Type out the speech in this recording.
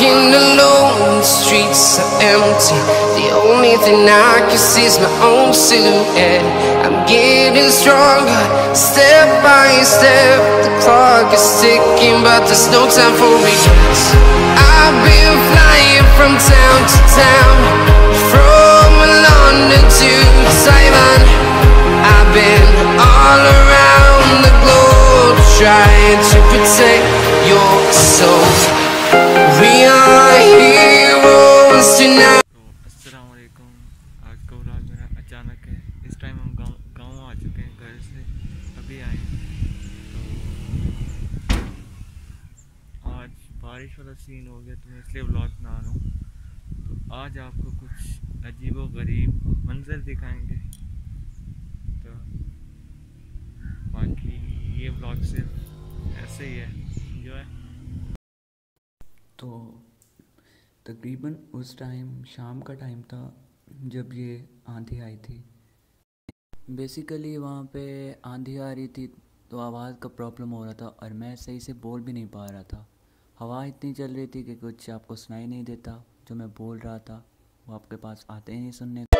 Walking alone, the streets are empty. The only thing I can see is my own silhouette. I'm getting stronger, step by step. The clock is ticking, but there's no time for regrets. I've been flying from town to town, from London to Taiwan. I've been all around the globe, trying to protect your soul. We are heroes tonight. अस्सलाम वालेकुम। आज का vlog मेरा अचानक है। इस time हम गाँव आ चुके हैं, घर से अभी आए हैं। तो आज बारिश वाला सीन हो गया, तो मैं इसलिए व्लॉग बना रहा हूँ। तो आज आपको कुछ अजीब व गरीब मंजर दिखाएंगे। तो बाकी ये व्लॉग सिर्फ ऐसे ही है, एंजॉय। तो तकरीबन उस टाइम शाम का टाइम था जब ये आंधी आई थी। बेसिकली वहाँ पे आंधी आ रही थी तो आवाज़ का प्रॉब्लम हो रहा था और मैं सही से बोल भी नहीं पा रहा था। हवा इतनी चल रही थी कि कुछ आपको सुनाई नहीं देता। जो मैं बोल रहा था वो आपके पास आते ही नहीं सुनने।